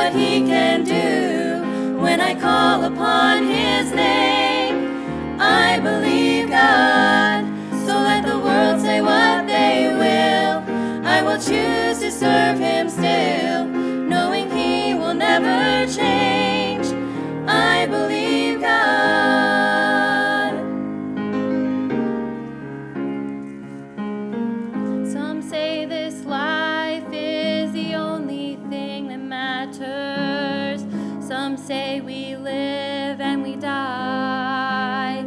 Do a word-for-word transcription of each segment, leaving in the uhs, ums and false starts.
what he can do when I call upon his name. I believe God, so let the world say what they will. I will choose to serve him still, knowing he will never change. I believe God. Some say this life is the only thing that matters. Some say we live and we die.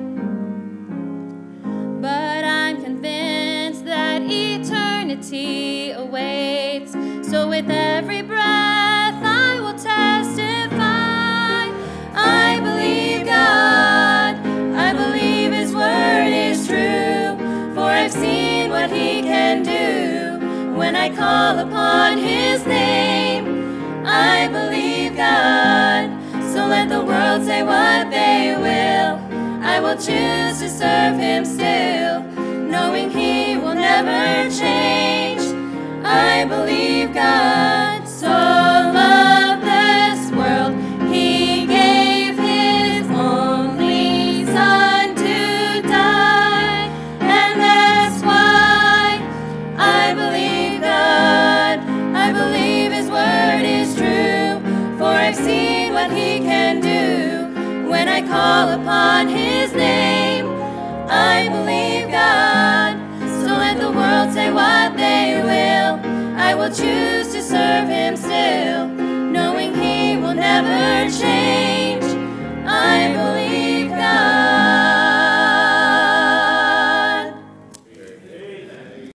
But I'm convinced that eternity awaits. So with every breath I will testify. I believe God, I believe his word is true, for I've seen what he can do when I call upon his name. I believe God, so let the world say what they will. I will choose to serve him still, knowing he will never change. I believe God so loved this world, he gave his only son to die. And that's why I believe God, I believe his word is true, for I've seen what he can do when I call upon his name. I believe God, so let the world say what they will. I will choose to serve him still,